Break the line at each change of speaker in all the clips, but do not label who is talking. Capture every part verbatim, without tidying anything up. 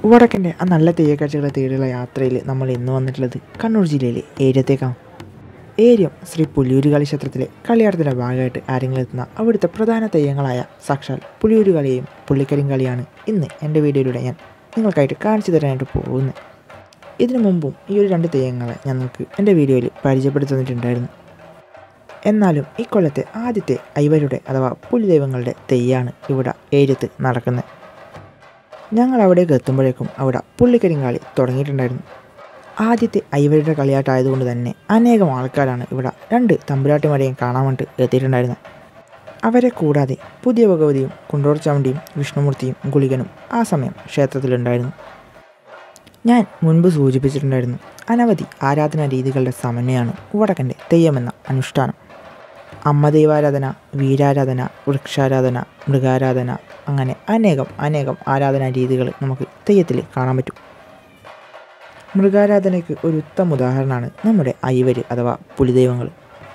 വടക്കൻ്റെ ആ നല്ല തെയ്യക്കാഴ്ചകളെ തേടിയുള്ള യാത്രയിൽ നമ്മൾ ഇന്ന് വന്നിട്ടുള്ളത് കണ്ണൂർ ജില്ലയിലെ ഏര്യത്തേക്കാണ്. ഏര്യം ശ്രീ പുലിയൂരുകാളി ക്ഷേത്രത്തിലെ കളിയാട്ടത്തിൻ്റെ ഭാഗമായിട്ട് ആരെങ്കിലെത്തുന്ന അവിടുത്തെ പ്രധാന തെയ്യങ്ങളായ സാക്ഷാൽ പുലിയൂരുകാളിയെയും പുള്ളിക്കരിങ്കാളിയാണ് ഇന്ന് എൻ്റെ വീഡിയോയിലൂടെ ഞാൻ നിങ്ങൾക്കായിട്ട് കാണിച്ചു തരാനായിട്ട് പോകുന്നത്. ഇതിനു മുമ്പും ഈ ഒരു രണ്ട് തെയ്യങ്ങളെ ഞങ്ങൾക്ക് എൻ്റെ വീഡിയോയിൽ പരിചയപ്പെടുത്തി തന്നിട്ടുണ്ടായിരുന്നു. എന്നാലും ഈ കൊല്ലത്തെ ആദ്യത്തെ ഐവരുടെ അഥവാ പുലിദൈവങ്ങളുടെ തെയ്യാണ് ഇവിടെ ഏര്യത്ത് നടക്കുന്നത്. ഞങ്ങൾ അവിടേക്ക് എത്തുമ്പോഴേക്കും അവിടെ പുള്ളിക്കരിങ്കാളി തുടങ്ങിയിട്ടുണ്ടായിരുന്നു. ആദ്യത്തെ ഐവരുടെ കളിയാട്ടമായതുകൊണ്ട് തന്നെ അനേകം ആൾക്കാരാണ് ഇവിടെ രണ്ട് തമ്പുരാട്ടിമാരെയും കാണാൻ വേണ്ടി എത്തിയിട്ടുണ്ടായിരുന്നത്. അവരെ കൂടാതെ പുതിയ ഭഗവതിയും കുണ്ടോർ ചാമുണ്ടിയും വിഷ്ണുമൂർത്തിയും ഗുളികനും ആ സമയം ക്ഷേത്രത്തിലുണ്ടായിരുന്നു. ഞാൻ മുൻപ് സൂചിപ്പിച്ചിട്ടുണ്ടായിരുന്നു, അനവധി ആരാധനാ രീതികളുടെ സമന്വയമാണ് വടക്കൻ്റെ തെയ്യമെന്ന അനുഷ്ഠാനം. അമ്മ ദൈവാരാധന, വീരാരാധന, വൃക്ഷാരാധന, മൃഗാരാധന, അങ്ങനെ അനേകം അനേകം ആരാധനാ രീതികൾ നമുക്ക് തെയ്യത്തിൽ കാണാൻ പറ്റും. മൃഗാരാധനയ്ക്ക് ഒരു ഉത്തമ ഉദാഹരണമാണ് നമ്മുടെ ഐവര് അഥവാ പുലിദൈവങ്ങൾ.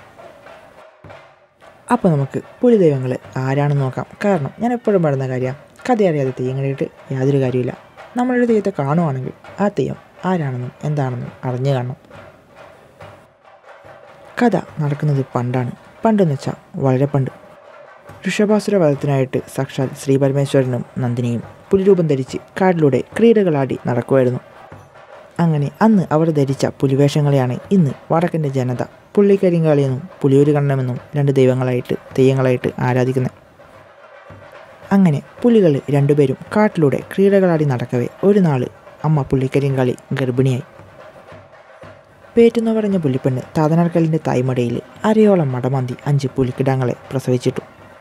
അപ്പോൾ നമുക്ക് പുലിദൈവങ്ങൾ ആരാണെന്ന് നോക്കാം. കാരണം ഞാൻ എപ്പോഴും പറയുന്ന കാര്യം, കഥ അറിയാതെ തെയ്യങ്ങളിട്ട് യാതൊരു കാര്യമില്ല. നമ്മളൊരു തെയ്യത്തെ കാണുവാണെങ്കിൽ ആ തെയ്യം ആരാണെന്നും എന്താണെന്നും അറിഞ്ഞു കാണണം. കഥ നടക്കുന്നത് പണ്ടാണ്. പണ്ടെന്ന് വെച്ചാൽ വളരെ പണ്ട്. ഋഷഭാസുര വധത്തിനായിട്ട് സാക്ഷാൽ ശ്രീ പരമേശ്വരനും നന്ദിനിയും പുലിരൂപം ധരിച്ച് കാട്ടിലൂടെ ക്രീഡകളാടി നടക്കുമായിരുന്നു. അങ്ങനെ അന്ന് അവർ ധരിച്ച പുലിവേഷങ്ങളെയാണ് ഇന്ന് വടക്കൻ്റെ ജനത പുള്ളിക്കരിങ്കാളിയെന്നും പുലിയൂര് കണ്ണമെന്നും രണ്ട് ദൈവങ്ങളായിട്ട് തെയ്യങ്ങളായിട്ട് ആരാധിക്കുന്നത്. അങ്ങനെ പുലികൾ രണ്ടുപേരും കാട്ടിലൂടെ ക്രീഡകളാടി നടക്കവേ ഒരു നാൾ അമ്മ പുള്ളിക്കരിങ്കാളി ഗർഭിണിയായി. പേറ്റെന്ന് പറഞ്ഞ പുലിപ്പെണ്ണ് താതനാർക്കലിൻ്റെ തായ്മടയിൽ അരയോളം മടമാന്തി അഞ്ച് പുലിക്കിടാങ്ങളെ പ്രസവിച്ചിട്ടു.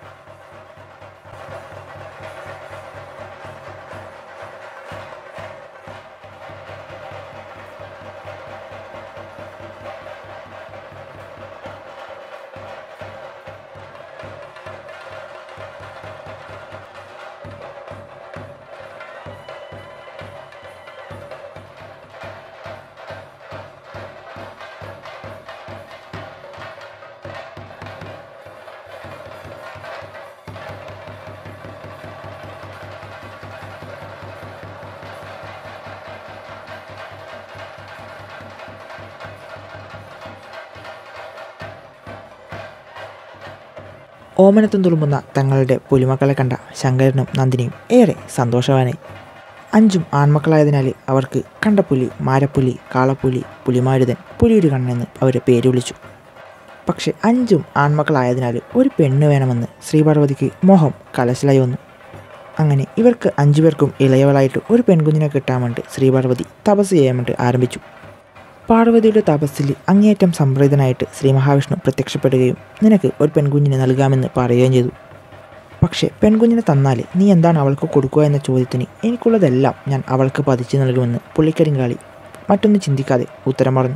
ഓമനത്തും തുളുമ്പുന്ന തങ്ങളുടെ പുലിമക്കളെ കണ്ട ശങ്കരനും നന്ദിനിയും ഏറെ സന്തോഷവാനായി. അഞ്ചും ആൺമക്കളായതിനാൽ അവർക്ക് കണ്ടപ്പുലി, മാരപ്പുലി, കാളപ്പുലി, പുലിമാരുതൻ, പുലിയൂര് കണ്ണെന്ന് അവരെ പേര് വിളിച്ചു. പക്ഷെ അഞ്ചും ആൺമക്കളായതിനാൽ ഒരു പെണ്ണ് വേണമെന്ന് ശ്രീപാർവതിക്ക് മോഹം കലശലായി വന്നു. അങ്ങനെ ഇവർക്ക് അഞ്ചു പേർക്കും ഇളയവളായിട്ട് ഒരു പെൺകുഞ്ഞിനെ കിട്ടാൻ വേണ്ടി ശ്രീപാർവതി തപസ് ചെയ്യാൻ വേണ്ടി ആരംഭിച്ചു. പാർവതിയുടെ തപസ്സിൽ അങ്ങേയറ്റം സംപ്രീതനായിട്ട് ശ്രീ മഹാവിഷ്ണു പ്രത്യക്ഷപ്പെടുകയും നിനക്ക് ഒരു പെൺകുഞ്ഞിനെ നൽകാമെന്ന് പറയുകയും ചെയ്തു. പക്ഷേ പെൺകുഞ്ഞിനെ തന്നാൽ നീ എന്താണ് അവൾക്ക് കൊടുക്കുക എന്ന ചോദ്യത്തിന് എനിക്കുള്ളതെല്ലാം ഞാൻ അവൾക്ക് പതിച്ചു നൽകുമെന്ന് പുള്ളിക്കരിങ്കാളി മറ്റൊന്നും ചിന്തിക്കാതെ ഉത്തരം പറഞ്ഞു.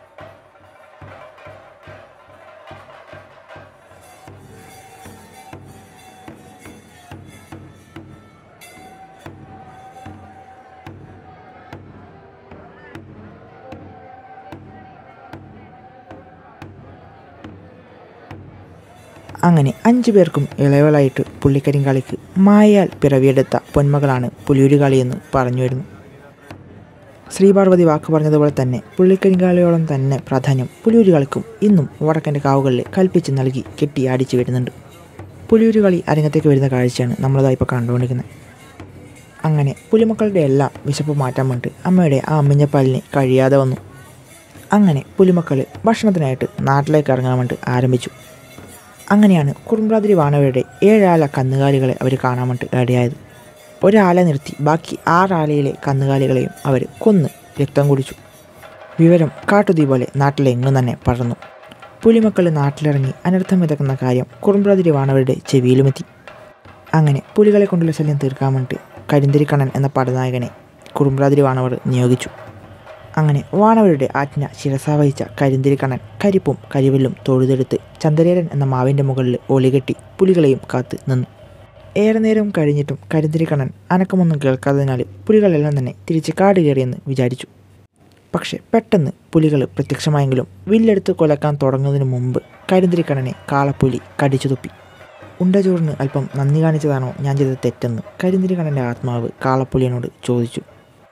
അങ്ങനെ അഞ്ചു പേർക്കും ഇളയവളായിട്ട് പുള്ളിക്കരിങ്കാളിക്ക് മായയാൽ പിറവിയെടുത്ത പൊന്മകളാണ് പുലിയൂരുകാളിയെന്ന് പറഞ്ഞു വരുന്നു. ശ്രീപാർവതി വാക്ക് പറഞ്ഞതുപോലെ തന്നെ പുള്ളിക്കരിങ്കാളിയോളം തന്നെ പ്രാധാന്യം പുലിയൂരുകാളിക്കും ഇന്നും വടക്കൻ്റെ കാവുകളിൽ കൽപ്പിച്ച് നൽകി കെട്ടി ആടിച്ചു വരുന്നുണ്ട്. പുലിയൂരുകാളി അരങ്ങത്തേക്ക് വരുന്ന കാഴ്ചയാണ് നമ്മളതാ ഇപ്പോൾ കണ്ടുകൊണ്ടിരിക്കുന്നത്. അങ്ങനെ പുലിമക്കളുടെ എല്ലാം വിശപ്പ് മാറ്റാൻ വേണ്ടി അമ്മയുടെ ആ അമ്മിഞ്ഞപ്പാലിന് കഴിയാതെ വന്നു. അങ്ങനെ പുലിമക്കൾ ഭക്ഷണത്തിനായിട്ട് നാട്ടിലേക്ക് ഇറങ്ങാൻ വേണ്ടി ആരംഭിച്ചു. അങ്ങനെയാണ് കുറുമ്പ്രാതിരി വാണവരുടെ ഏഴാല കന്നുകാലികളെ അവർ കാണാൻ വേണ്ടി ഇടയായത്. ഒരാല നിർത്തി ബാക്കി ആറാലയിലെ കന്നുകാലികളെയും അവർ കൊന്ന് രക്തം കുടിച്ചു. വിവരം കാട്ടുതീ പോലെ നാട്ടിലെങ്ങും തന്നെ പടർന്നു. പുലിമക്കൾ നാട്ടിലിറങ്ങി അനർത്ഥം വിതക്കുന്ന കാര്യം കുറുമ്പ്രാതിരി വാണവരുടെ ചെവിയിലുമെത്തി. അങ്ങനെ പുലികളെ കൊണ്ടുള്ള ശല്യം തീർക്കാൻ വേണ്ടി കരിന്തിരിക്കണ്ണൻ എന്ന പടനായകനെ കുറുമ്പ്രാതിരി വാണവർ നിയോഗിച്ചു. അങ്ങനെ വാണവരുടെ ആജ്ഞ ശിരസാവഹിച്ച കരിന്തിരിക്കണ്ണൻ കരിപ്പും കരിവില്ലും തൊഴുതെടുത്ത് ചന്ദ്രേരൻ എന്ന മാവിൻ്റെ മുകളിൽ ഒളികെട്ടി പുലികളെയും കാത്ത് നിന്നു. ഏറെ നേരം കഴിഞ്ഞിട്ടും കരിന്തിരിക്കണ്ണൻ അനക്കമൊന്നും കേൾക്കാത്തതിനാൽ പുലികളെല്ലാം തന്നെ തിരിച്ച് കാട് കയറിയെന്ന് വിചാരിച്ചു. പക്ഷെ പെട്ടെന്ന് പുലികൾ പ്രത്യക്ഷമായെങ്കിലും വില്ലെടുത്ത് കൊലക്കാൻ തുടങ്ങുന്നതിന് മുമ്പ് കരിന്തിരിക്കണ്ണനെ കാളപ്പുലി കടിച്ചു തുപ്പി. ഉണ്ടചോറിന് അല്പം നന്ദി കാണിച്ചതാണോ ഞാൻ ചെയ്തത് തെറ്റെന്ന് കരിന്തിരിക്കണ്ണൻ്റെ ആത്മാവ് കാളപ്പുലിയനോട് ചോദിച്ചു.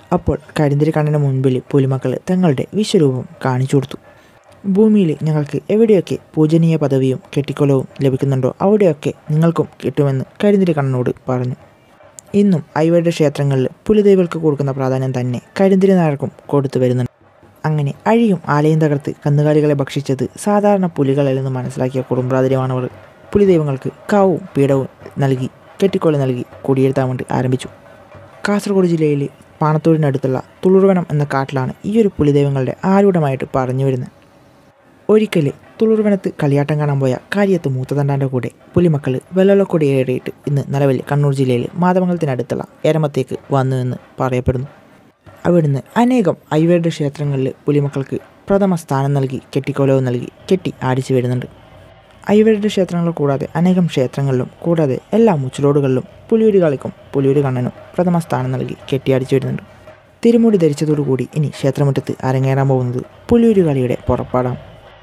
അപ്പോൾ കരിന്തിരി കണ്ണന് മുൻപിൽ പുലിമക്കൾ തങ്ങളുടെ വിശ്വരൂപം കാണിച്ചു കൊടുത്തു. ഭൂമിയിൽ ഞങ്ങൾക്ക് എവിടെയൊക്കെ പൂജനീയ പദവിയും കെട്ടിക്കൊലവും ലഭിക്കുന്നുണ്ടോ അവിടെയൊക്കെ നിങ്ങൾക്കും കിട്ടുമെന്ന് കരിന്തിരി കണ്ണനോട് പറഞ്ഞു. ഇന്നും ഐവരുടെ ക്ഷേത്രങ്ങളിൽ പുലിദേവികൾക്ക് കൊടുക്കുന്ന പ്രാധാന്യം തന്നെ കരിന്തിരി നായർക്കും കൊടുത്തു വരുന്നുണ്ട്. അങ്ങനെ അഴിയും ആലയും തകർത്ത് കന്നുകാലികളെ ഭക്ഷിച്ചത് സാധാരണ പുലികളല്ലെന്ന് മനസ്സിലാക്കിയ കുടുംബാതിരിമാണവർ പുലിദൈവങ്ങൾക്ക് കാവും പീഠവും നൽകി കെട്ടിക്കൊല നൽകി കുടിയിരുത്താൻ വേണ്ടി ആരംഭിച്ചു. കാസർഗോഡ് ജില്ലയിൽ പാണത്തൂരിനടുത്തുള്ള തുളുർവനം എന്ന കാട്ടിലാണ് ഈ ഒരു പുലിദൈവങ്ങളുടെ ആരൂഢമായിട്ട് പറഞ്ഞു വരുന്നത്. ഒരിക്കൽ തുളുർവനത്ത് കളിയാട്ടം കാണാൻ പോയ കാര്യത്ത് മൂത്തതണ്ടാൻ്റെ കൂടെ പുലിമക്കൾ വെള്ളക്കൊടി ഏറിയിട്ട് ഇന്ന് നിലവിൽ കണ്ണൂർ ജില്ലയിൽ മാതമംഗലത്തിനടുത്തുള്ള എരമത്തേക്ക് വന്നു എന്ന് പറയപ്പെടുന്നു. അവിടുന്ന് അനേകം ഐവരുടെ ക്ഷേത്രങ്ങളിൽ പുലിമക്കൾക്ക് പ്രഥമ സ്ഥാനം നൽകി കെട്ടിക്കൊലവ് നൽകി കെട്ടി ആടിച്ചു വരുന്നുണ്ട്. ഐവരുടെ ക്ഷേത്രങ്ങൾ കൂടാതെ അനേകം ക്ഷേത്രങ്ങളിലും കൂടാതെ എല്ലാ മുച്ചിലോടുകളിലും പുലിയൂര് കളിക്കും പുലിയൂര് കണ്ണനും പ്രഥമ സ്ഥാനം നൽകി കെട്ടിയാടിച്ചു വരുന്നുണ്ട്. തിരുമുടി ധരിച്ചതോടുകൂടി ഇനി ക്ഷേത്രമുറ്റത്ത് അരങ്ങേറാൻ പോകുന്നത് പുലിയൂര് കളിയുടെ പുറപ്പാടാണ്.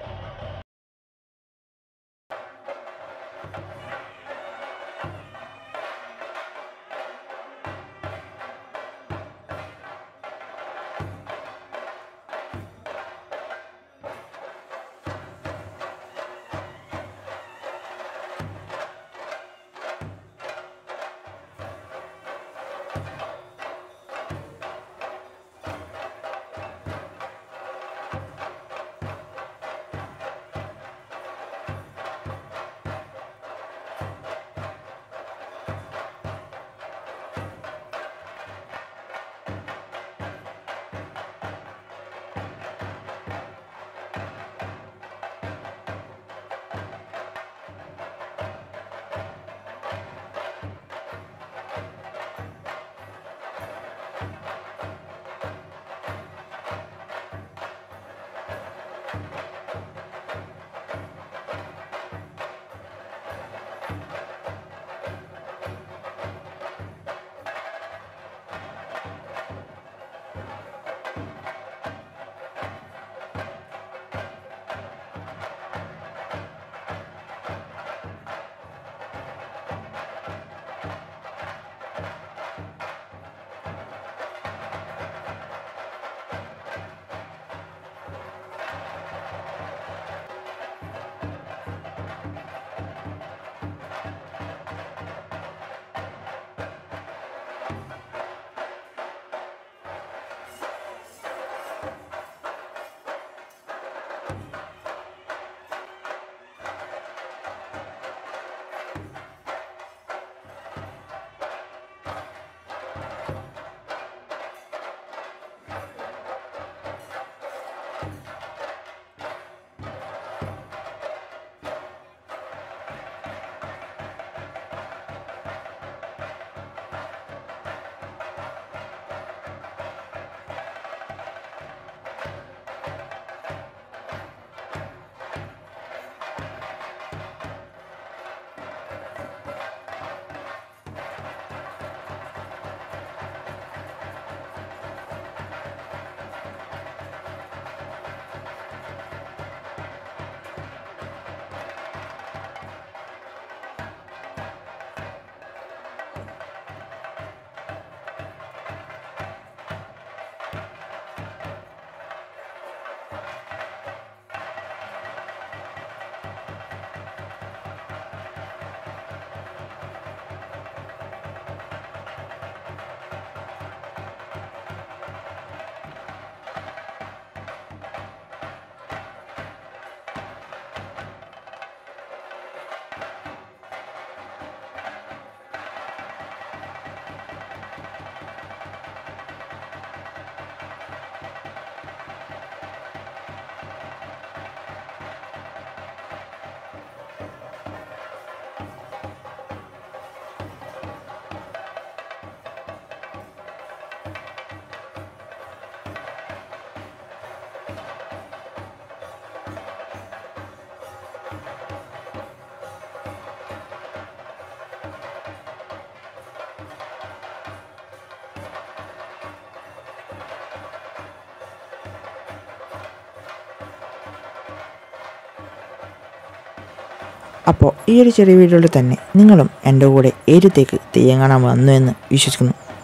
അപ്പോൾ ഈ ഒരു ചെറിയ വീഡിയോയിൽ തന്നെ നിങ്ങളും എൻ്റെ കൂടെ ഏര്യത്തേക്ക് തെയ്യം കാണാൻ വന്നു എന്ന് വിശ്വസിക്കുന്നു.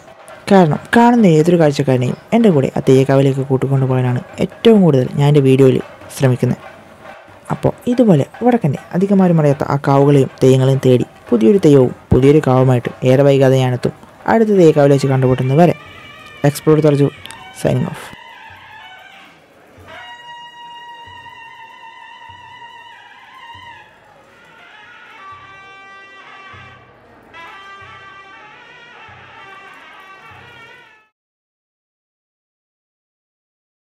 കാരണം കാണുന്ന ഏതൊരു കാഴ്ചക്കാരനെയും എൻ്റെ കൂടെ ആ തെയ്യക്കാവിലേക്ക് കൂട്ടിക്കൊണ്ടു പോകാനാണ് ഏറ്റവും കൂടുതൽ ഞാൻ എൻ്റെ വീഡിയോയിൽ ശ്രമിക്കുന്നത്. അപ്പോൾ ഇതുപോലെ വടക്കൻ്റെ അധികമാരും അറിയാത്ത ആ കാവുകളെയും തെയ്യങ്ങളെയും തേടി പുതിയൊരു തെയ്യവും പുതിയൊരു കാവുമായിട്ട് ഏറെ വൈകാതെ ഞാനെത്തും. അടുത്ത തെയ്യക്കാവിൽ വെച്ച് കണ്ടുമുട്ടുന്നത് വരെ എക്സ്പ്ലോർ അർജുൻ സൈനിങ് ഓഫ്.